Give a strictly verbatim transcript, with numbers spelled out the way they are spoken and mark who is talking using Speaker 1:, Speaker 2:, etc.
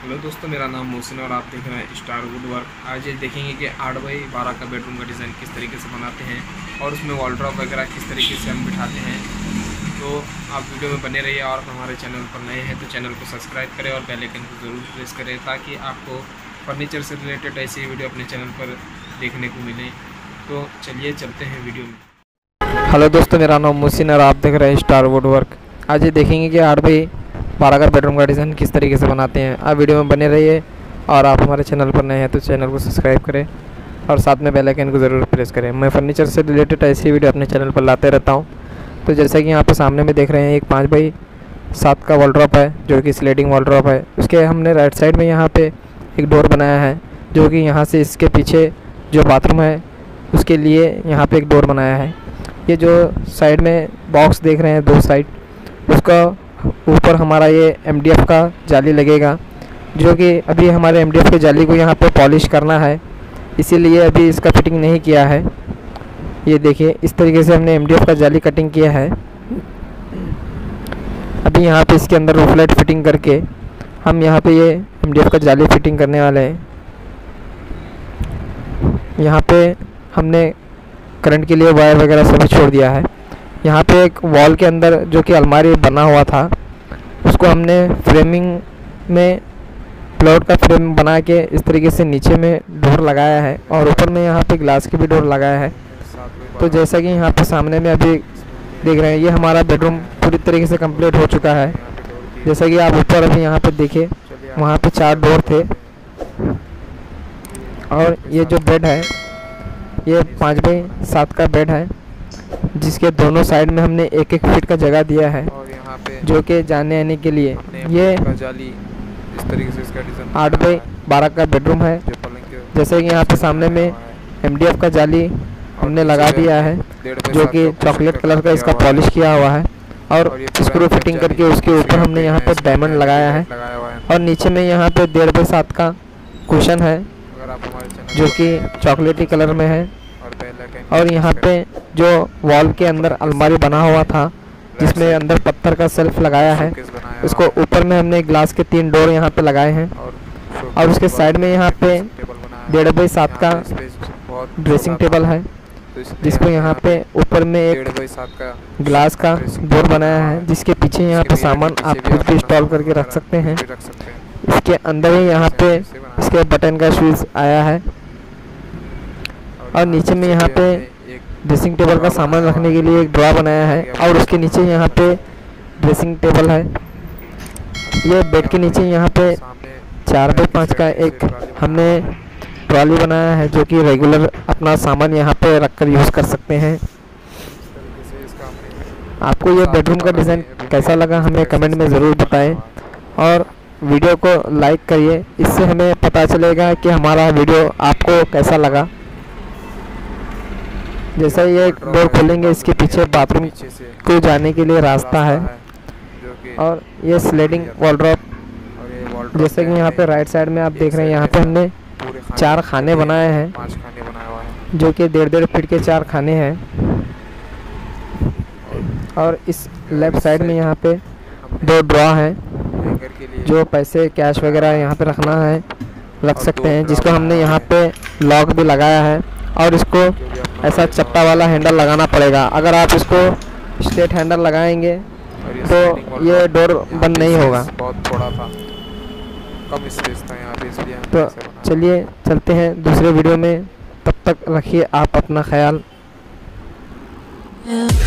Speaker 1: Hello दोस्तों, मेरा नाम मोहसिन और आप देख रहे हैं स्टार वुड वर्क। आज ये देखेंगे कि आठ बाई बारह का बेडरूम का डिज़ाइन किस तरीके से बनाते हैं और उसमें वॉलड्रॉप वगैरह किस तरीके से हम बिठाते हैं। तो आप वीडियो में बने रहिए और हमारे चैनल पर नए हैं तो चैनल को सब्सक्राइब करें और बेल आइकन को ज़रूर प्रेस करें ताकि आपको फर्नीचर से रिलेटेड ऐसी वीडियो अपने चैनल पर देखने को मिले। तो चलिए चलते हैं वीडियो में।
Speaker 2: हेलो दोस्तों, मेरा नाम मोहसिन और आप देख रहे हैं स्टार वुड वर्क। आज ये देखेंगे कि आठ बाई बारह का बेडरूम का डिज़ाइन किस तरीके से बनाते हैं। आप वीडियो में बने रहिए और आप हमारे चैनल पर नए हैं तो चैनल को सब्सक्राइब करें और साथ में बेल आइकन को ज़रूर प्रेस करें। मैं फर्नीचर से रिलेटेड ऐसी वीडियो अपने चैनल पर लाते रहता हूं। तो जैसा कि यहाँ पे सामने में देख रहे हैं, एक पाँच बाई सात का वॉलड्रॉप है जो कि स्लाइडिंग वॉलड्रॉप है। उसके हमने राइट साइड में यहाँ पर एक डोर बनाया है जो कि यहाँ से इसके पीछे जो बाथरूम है उसके लिए यहाँ पर एक डोर बनाया है। ये जो साइड में बॉक्स देख रहे हैं दो साइड, उसका ऊपर हमारा ये एम डी एफ का जाली लगेगा जो कि अभी हमारे एम डी एफ के जाली को यहाँ पे पॉलिश करना है, इसीलिए अभी इसका फिटिंग नहीं किया है। ये देखिए इस तरीके से हमने एम डी एफ का जाली कटिंग किया है। अभी यहाँ पे इसके अंदर रूफ लाइट फिटिंग करके हम यहाँ पे ये एम डी एफ का जाली फिटिंग करने वाले हैं। यहाँ पे हमने करंट के लिए वायर वगैरह सभी छोड़ दिया है। यहाँ पे एक वॉल के अंदर जो कि अलमारी बना हुआ था उसको हमने फ्रेमिंग में प्लॉट का फ्रेम बना के इस तरीके से नीचे में डोर लगाया है और ऊपर में यहाँ पे ग्लास की भी डोर लगाया है। तो जैसा कि यहाँ पे सामने में अभी देख रहे हैं, ये हमारा बेडरूम पूरी तरीके से कंप्लीट हो चुका है। जैसा कि आप ऊपर अभी यहाँ पे देखिए, वहाँ पे चार डोर थे और ये जो बेड है ये पाँच बाई सात का बेड है जिसके दोनों साइड में हमने एक एक फीट का जगह दिया है
Speaker 1: और यहाँ पे
Speaker 2: जो कि जाने आने के लिए। ये
Speaker 1: जाली इस तरीके से इसका डिज़ाइन
Speaker 2: आठ बाई बारह का बेडरूम है। जैसे कि यहाँ पे सामने में एम डी एफ का जाली हमने लगा दिया है जो कि चॉकलेट कलर का इसका पॉलिश किया हुआ है और स्क्रू फिटिंग करके उसके ऊपर हमने यहाँ पे डायमंड लगाया है और नीचे में यहाँ पे डेढ़ बाई सात का कुशन है जो कि चॉकलेटी कलर में है। और यहाँ पे जो वॉल के अंदर अलमारी बना हुआ था जिसमें अंदर पत्थर का सेल्फ लगाया है, उसको ऊपर में हमने ग्लास के तीन डोर यहाँ पे लगाए हैं और उसके साइड में यहाँ पे डेढ़ बाई सात का ड्रेसिंग टेबल है जिसको यहाँ पे ऊपर में एक ग्लास का डोर बनाया है जिसके पीछे यहाँ पे सामान आप खुद भी इंस्टॉल करके रख सकते हैं। इसके अंदर ही यहाँ पे इसके बटन का स्विच आया है और नीचे में यहाँ पे ड्रेसिंग टेबल का सामान रखने के लिए एक ड्रॉ बनाया है और उसके नीचे यहाँ पे ड्रेसिंग टेबल है। ये बेड के नीचे यहाँ पे चार बाई पाँच का एक हमने ट्रॉली बनाया है जो कि रेगुलर अपना सामान यहाँ पे रखकर यूज़ कर सकते हैं। आपको ये बेडरूम का डिज़ाइन कैसा लगा हमें कमेंट में ज़रूर बताएं और वीडियो को लाइक करिए, इससे हमें पता चलेगा कि हमारा वीडियो आपको कैसा लगा। जैसा ये डोर खोलेंगे इसके पीछे बाथरूम को जाने के लिए रास्ता है और ये स्लाइडिंग वॉलड्रॉप। जैसे कि यहाँ पे राइट साइड में आप देख रहे हैं, यहाँ पे हमने चार खाने बनाए हैं जो कि डेढ़ डेढ़ फीट के चार खाने हैं और इस लेफ्ट साइड में यहाँ पे दो ड्रॉ हैं जो पैसे कैश वगैरह यहाँ पे रखना है रख सकते हैं, जिसको हमने यहाँ पे लॉक भी लगाया है और इसको ऐसा चपटा वाला हैंडल लगाना पड़ेगा। अगर आप इसको स्ट्रेट हैंडल लगाएंगे तो ये डोर बंद नहीं होगा।
Speaker 1: बहुत थोड़ा था, कम स्पेस था यहाँ पे, इसलिए
Speaker 2: तो चलिए चलते हैं दूसरे वीडियो में। तब तक रखिए आप अपना ख्याल।